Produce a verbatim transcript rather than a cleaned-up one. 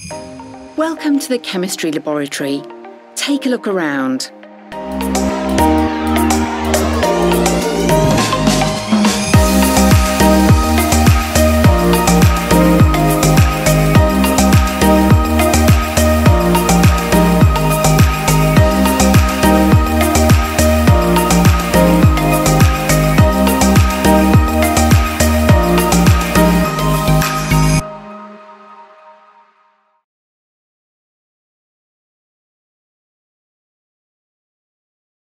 Welcome to the chemistry laboratory. Take a look around.